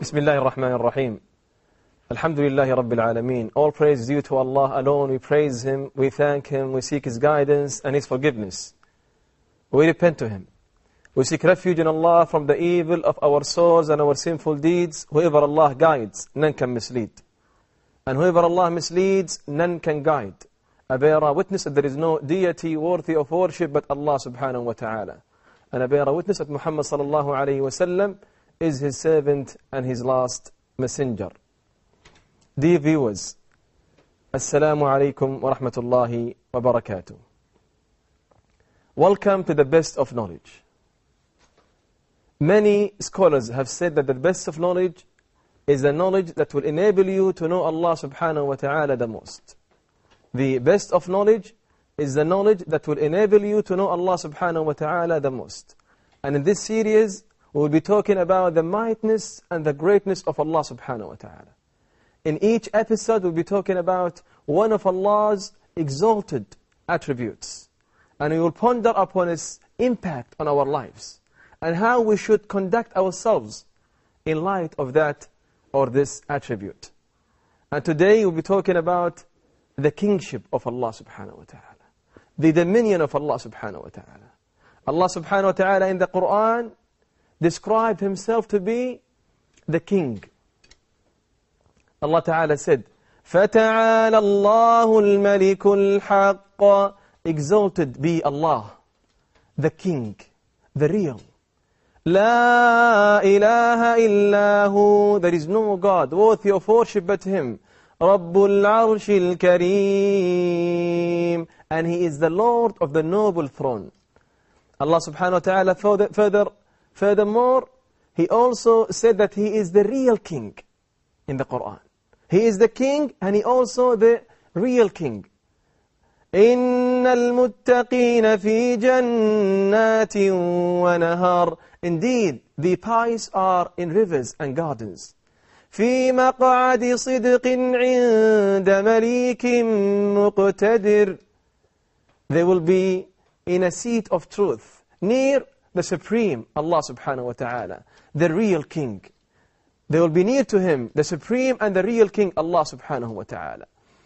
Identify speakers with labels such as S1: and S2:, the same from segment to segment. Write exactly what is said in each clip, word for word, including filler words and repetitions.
S1: Bismillah ar-Rahman ar-Rahim. Alhamdulillahi Rabbil Alameen. All praise is due to Allah alone. We praise Him, we thank Him, we seek His guidance and His forgiveness. We repent to Him. We seek refuge in Allah from the evil of our souls and our sinful deeds. Whoever Allah guides, none can mislead. And whoever Allah misleads, none can guide. I bear witness that there is no deity worthy of worship but Allah subhanahu wa ta'ala. And I bear witness that Muhammad sallallahu alayhi wa sallam is His servant and His last messenger. Dear viewers, Assalamu alaikum wa rahmatullahi wa barakatuh. Welcome to the best of knowledge. Many scholars have said that the best of knowledge is the knowledge that will enable you to know Allah subhanahu wa ta'ala the most. The best of knowledge is the knowledge that will enable you to know Allah subhanahu wa ta'ala the most. And in this series, we will be talking about the mightiness and the greatness of Allah subhanahu wa ta'ala. In each episode, we'll be talking about one of Allah's exalted attributes. And we will ponder upon its impact on our lives and how we should conduct ourselves in light of that or this attribute. And today we'll be talking about the kingship of Allah subhanahu wa ta'ala, the dominion of Allah subhanahu wa ta'ala. Allah subhanahu wa ta'ala in the Quran described Himself to be the king. Allah Ta'ala said, فَتَعَالَى اللَّهُ الْمَلِكُ الْحَقَّ. Exalted be Allah, the king, the real. لَا إِلَهَ إِلَّا هُ. There is no God worthy of worship but Him. رَبُّ الْعَرْشِ الْكَرِيمِ. And He is the Lord of the noble throne. Allah subhanahu wa ta'ala further, further, furthermore, He also said that He is the real king in the Quran. He is the king and He also the real king. إِنَّ الْمُتَّقِينَ فِي جَنَّاتٍ وَنَهَرٍ. Indeed, the pious are in rivers and gardens. فِي مَقْعَدِ صِدْقٍ عِنْدَ مَلِيكٍ مُقْتَدِرٍ. They will be in a seat of truth, near the Supreme, Allah subhanahu wa ta'ala, the real king. They will be near to Him, the Supreme and the real king, Allah subhanahu wa ta'ala.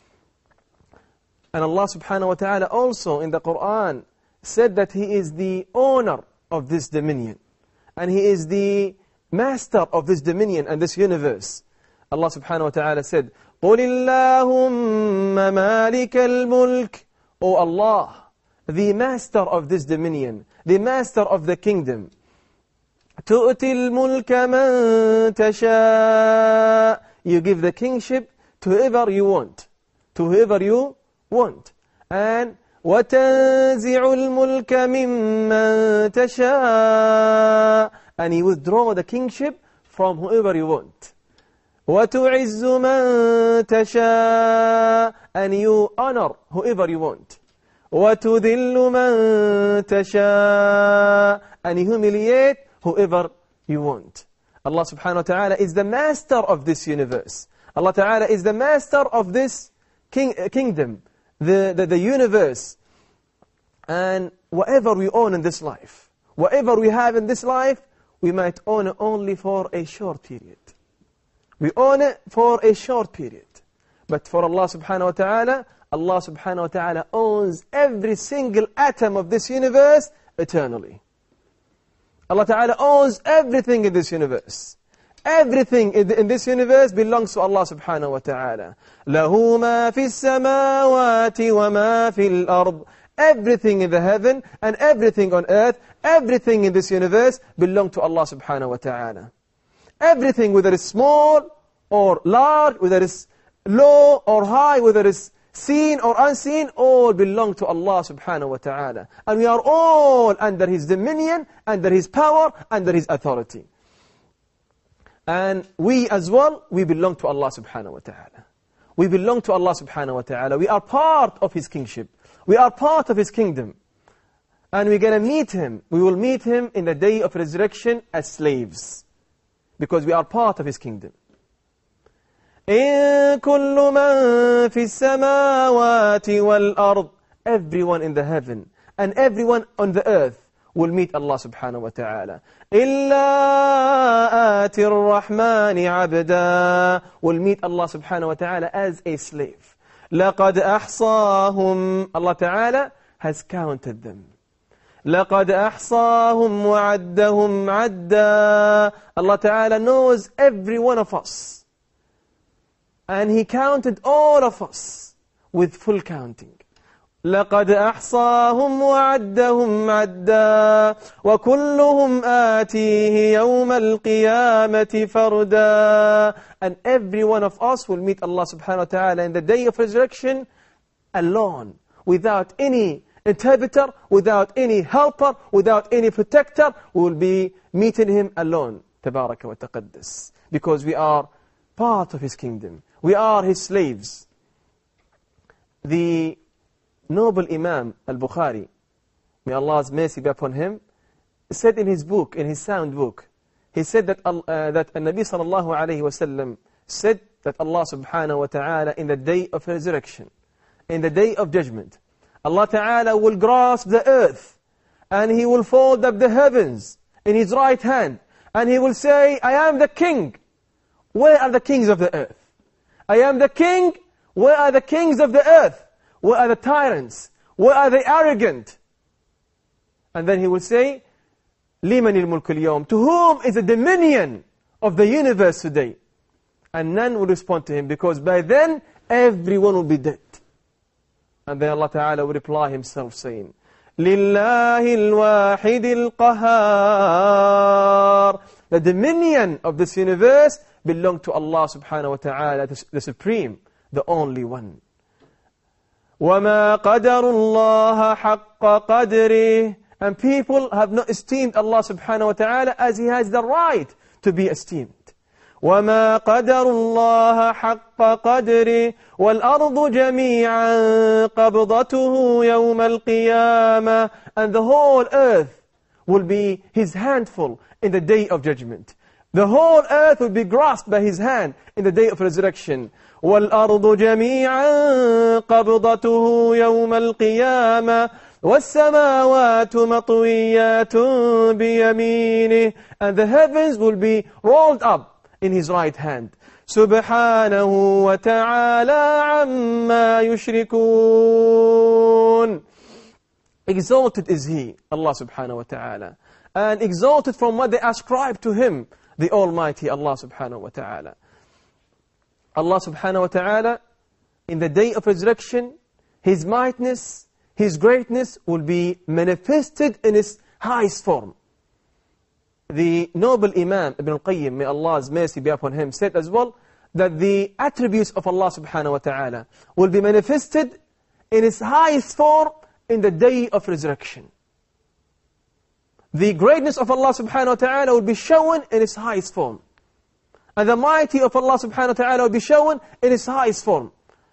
S1: And Allah subhanahu wa ta'ala also in the Quran said that He is the owner of this dominion. And He is the master of this dominion and this universe. Allah subhanahu wa ta'ala said, قُلِ اللَّهُمَّ مَالِكَ الْمُلْكِ. O Allah, the master of this dominion, the master of the kingdom. تُؤْتِي الْمُلْكَ مَنْ تَشَاءُ. You give the kingship to whoever you want. To whoever you want. And وَتَنْزِعُ الْمُلْكَ مِمَّنْ تَشَاءُ. And you withdraw the kingship from whoever you want. وَتُعِزُّ مَنْ تَشَاءُ. And you honor whoever you want. وَتُذِلُّ مَنْ تَشَاءُ. And you humiliate whoever you want. Allah subhanahu wa ta'ala is the master of this universe. Allah ta'ala is the master of this king, uh, kingdom, the, the, the universe. And whatever we own in this life, whatever we have in this life, we might own it only for a short period. We own it for a short period. But for Allah subhanahu wa ta'ala, Allah subhanahu wa ta'ala owns every single atom of this universe eternally. Allah Ta'ala owns everything in this universe. Everything in this universe belongs to Allah Subhanahu wa Ta'ala. لَهُ مَا فِي السَّمَاوَاتِ وَمَا فِي الْأَرْضِ. Everything in the heaven and everything on earth, everything in this universe belongs to Allah Subhanahu wa Ta'ala. Everything, whether it's small or large, whether it's low or high, whether it's seen or unseen, all belong to Allah subhanahu wa ta'ala. And we are all under His dominion, under His power, under His authority. And we as well, we belong to Allah subhanahu wa ta'ala. We belong to Allah subhanahu wa ta'ala. We are part of His kingship. We are part of His kingdom. And we're going to meet Him. We will meet Him in the day of resurrection as slaves. Because we are part of His kingdom. إِن كُلُّ مَنْ فِي السَّمَاوَاتِ وَالْأَرْضِ. Everyone in the heaven and everyone on the earth. will meet Allah subhanahu wa ta'ala. إِلَّا آتِ الرَّحْمَنِ عَبْدًا will meet Allah subhanahu wa ta'ala as a slave. لَقَدْ أَحْصَاهُمْ Allah ta'ala has counted them. لَقَدْ أَحْصَاهُمْ وَعَدَّهُمْ عَدًّا Allah ta'ala knows every one of us. And He counted all of us with full counting. لَقَدْ أَحْصَاهُمْ وَعَدَّهُمْ عَدًّا وَكُلُّهُمْ آتِيهِ يَوْمَ الْقِيَامَةِ فَرْدًا And every one of us will meet Allah subhanahu wa ta'ala in the day of resurrection alone, without any interpreter, without any helper, without any protector. We will be meeting Him alone, تبارك وتقدس, because we are part of His kingdom. We are His slaves. The noble Imam al-Bukhari, may Allah's mercy be upon him, said in his book, in his sound book, he said that uh, that Nabi sallallahu alayhi wa sallam said that Allah subhanahu wa ta'ala in the day of resurrection, in the day of judgment, Allah ta'ala will grasp the earth and He will fold up the heavens in His right hand and He will say, I am the king. Where are the kings of the earth? I am the king. Where are the kings of the earth? Where are the tyrants? Where are the arrogant? And then He will say, لِمَنِ الْمُلْكُ الْيَوْمِ To whom is the dominion of the universe today? And none will respond to Him, because by then everyone will be dead. And then Allah Ta'ala will reply Himself saying, لِلَّهِ الْوَاحِدِ الْقَهَارِ The dominion of this universe belongs to Allah Subhanahu wa Ta'ala, the Supreme, the only one. وَمَا قَدَرُ اللَّهَ حَقَّ قَدْرِهِ And people have not esteemed Allah subhanahu wa ta'ala as He has the right to be esteemed. وَمَا قَدَرُ اللَّهَ حَقَّ قَدْرِهِ وَالْأَرْضُ جَمِيعًا قَبْضَتُهُ يَوْمَ الْقِيَامَةِ And the whole earth will be His handful in the day of judgment. The whole earth will be grasped by His hand in the day of resurrection. وَالْأَرْضُ جَمِيعًا قَبْضَتُهُ يَوْمَ الْقِيَامَةِ وَالسَّمَاوَاتُ مَطْوِيَّاتٌ بِيَمِينِهِ And the heavens will be rolled up in His right hand. سُبْحَانَهُ وَتَعَالَى عَمَّا يُشْرِكُونَ Exalted is He, Allah subhanahu wa ta'ala, and exalted from what they ascribe to Him, the Almighty Allah subhanahu wa ta'ala. Allah subhanahu wa ta'ala, in the day of resurrection, His mightiness, His greatness will be manifested in His highest form. The noble Imam Ibn al-Qayyim, may Allah's mercy be upon him, said as well that the attributes of Allah subhanahu wa ta'ala will be manifested in His highest form in the day of resurrection. The greatness of Allah subhanahu wa ta'ala will be shown in His highest form. And the mighty of Allah subhanahu wa ta'ala will be shown in His highest form.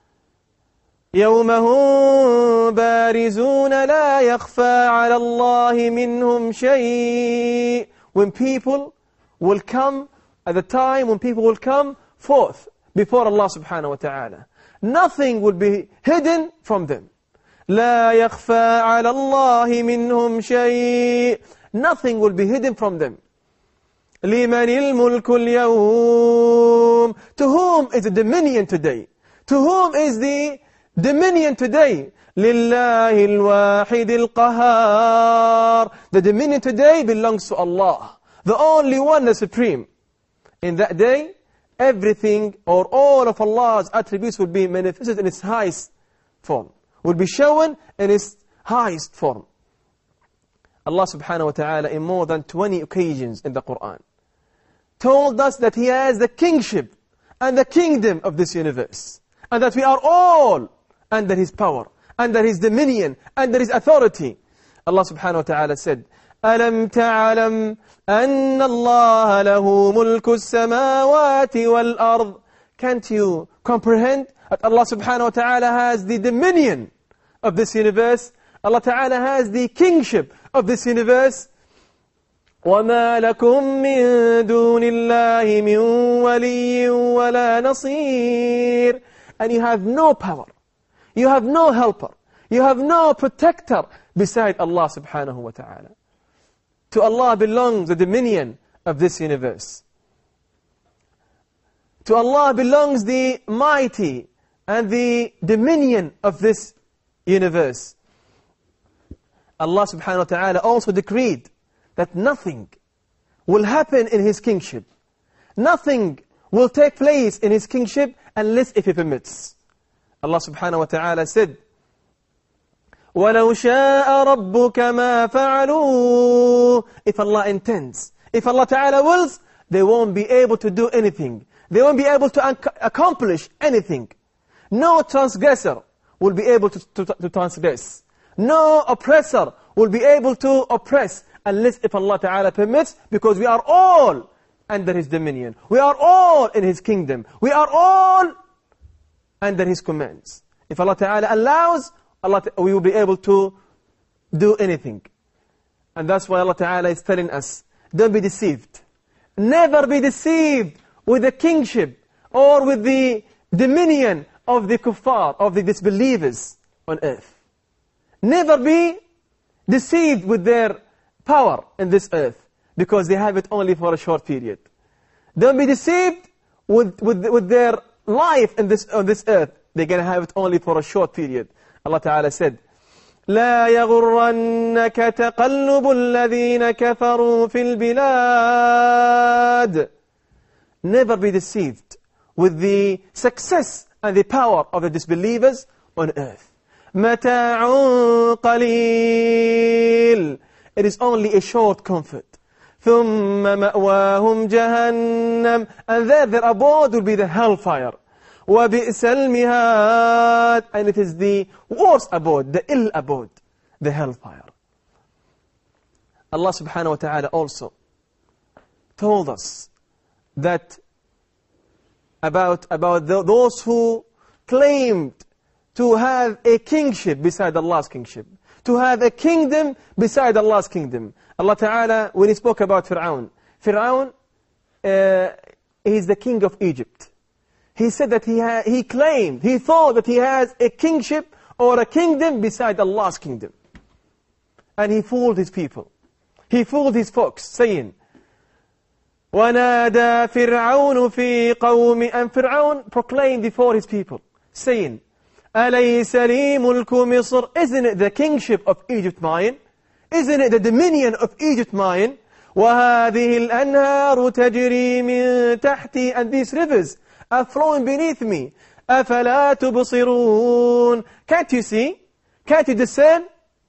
S1: يَوْمَ هُمْ بَارِزُونَ لَا يَخْفَى عَلَى اللَّهِ مِنْهُمْ شَيْءٍ When people will come, at the time when people will come forth before Allah subhanahu wa ta'ala, nothing will be hidden from them. لَا يَخْفَى عَلَى اللَّهِ مِنْهُمْ شَيْءٍ Nothing will be hidden from them. لِمَنِ الْمُلْكُ الْيَوْمِ To whom is the dominion today? To whom is the dominion today? لِلَّهِ الْوَاحِدِ الْقَهَارِ The dominion today belongs to Allah, the only one, the Supreme. In that day, everything or all of Allah's attributes will be manifested in its highest form, will be shown in its highest form. Allah subhanahu wa ta'ala in more than twenty occasions in the Quran told us that He has the kingship and the kingdom of this universe, and that we are all under His power, under His dominion, under His authority. Allah subhanahu wa ta'ala said, أَلَمْ تَعْلَمْ أَنَّ اللَّهَ لَهُ مُلْكُ السَّمَاوَاتِ وَالْأَرْضِ Can't you comprehend that Allah subhanahu wa ta'ala has the dominion of this universe? Allah ta'ala has the kingship of this universe. وَمَا لَكُم مِّن دُونِ اللَّهِ مِن وَلِيٍّ وَلَا نَصِيرٍ And you have no power, you have no helper, you have no protector beside Allah subhanahu wa ta'ala. To Allah belongs the dominion of this universe. To Allah belongs the mighty and the dominion of this universe. Allah subhanahu wa ta'ala also decreed that nothing will happen in His kingship. Nothing will take place in His kingship unless if He permits. Allah subhanahu wa ta'ala said, وَلَوْ شَاءَ رَبُّكَ مَا فَعَلُوا. If Allah intends, if Allah ta'ala wills, they won't be able to do anything. They won't be able to accomplish anything. No transgressor will be able to, to, to transgress. No oppressor will be able to oppress unless if Allah ta'ala permits, because we are all under His dominion. We are all in His kingdom. We are all under His commands. If Allah ta'ala allows, Allah we will be able to do anything. And that's why Allah ta'ala is telling us, don't be deceived. Never be deceived with the kingship or with the dominion of the kuffar, of the disbelievers on earth. Never be deceived with their power in this earth, because they have it only for a short period. Don't be deceived with, with, with their life in this, on this earth. They're going to have it only for a short period. Allah Ta'ala said, لا يغرنك تقلب الذين كفروا في البلاد. Never be deceived with the success and the power of the disbelievers on earth. متاع قليل. It is only a short comfort. ثم مأواهم جهنم. And there their abode will be the hellfire. وَبِئْسَ الْمِهَادِ. And it is the worst abode, the ill abode, the hellfire. Allah subhanahu wa ta'ala also told us that about, about the, those who claimed to have a kingship beside Allah's kingship, to have a kingdom beside Allah's kingdom. Allah ta'ala, when He spoke about Fir'aun, Fir'aun uh, is the king of Egypt. He said that he, ha he claimed, he thought that he has a kingship or a kingdom beside Allah's kingdom. And he fooled his people. He fooled his folks, saying, وَنَادَى فِرْعَوْنُ فِي قَوْمِ. And Fir'aun proclaimed before his people, saying, أَلَيْسَ لِي مُلْكُ مِصْرٍ. Isn't it the kingship of Egypt mine? Isn't it the dominion of Egypt mine? وَهَذِهِ الْأَنْهَارُ تَجْرِي مِنْ تَحْتِي. And these rivers are flowing beneath me. أَفَلَا تُبْصِرُونَ. Can't you see? Can't you discern?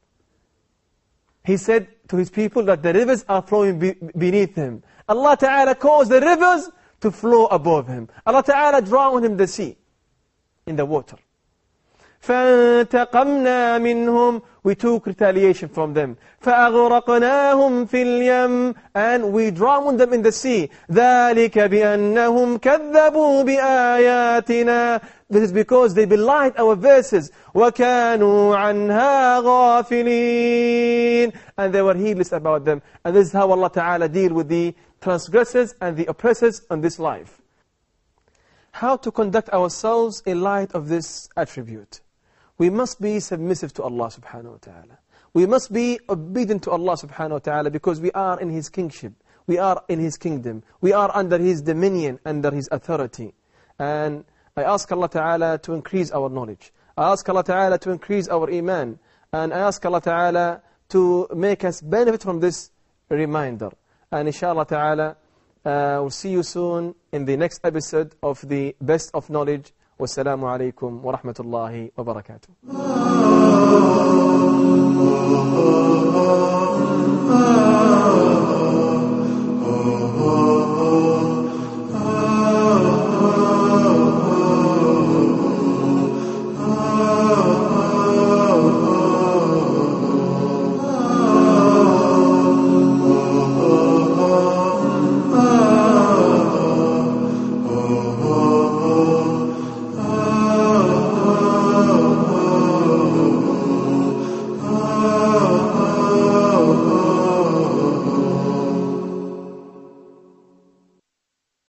S1: He said to his people that the rivers are flowing be beneath him. Allah Ta'ala caused the rivers to flow above him. Allah Ta'ala drowned him the sea, in the water. فَانْتَقَمْنَا مِنْهُمْ. We took retaliation from them. فَأَغْرَقْنَاهُمْ فِي الْيَمِّ. And we drowned them in the sea. ذَلِكَ بِأَنَّهُمْ كَذَّبُوا بِآيَاتِنَا. This is because they belied our verses. وَكَانُوا عَنْهَا غَافِلِينَ. And they were heedless about them. And this is how Allah Ta'ala deal with the transgressors and the oppressors on this life. How to conduct ourselves in light of this attribute? We must be submissive to Allah subhanahu wa ta'ala. We must be obedient to Allah subhanahu wa ta'ala, because we are in His kingship. We are in His kingdom. We are under His dominion, under His authority. And I ask Allah ta'ala to increase our knowledge. I ask Allah ta'ala to increase our iman. And I ask Allah ta'ala to make us benefit from this reminder. And inshallah ta'ala, uh, we'll see you soon in the next episode of the Best of Knowledge. Wassalamu alaikum wa rahmatullahi wa barakatuh.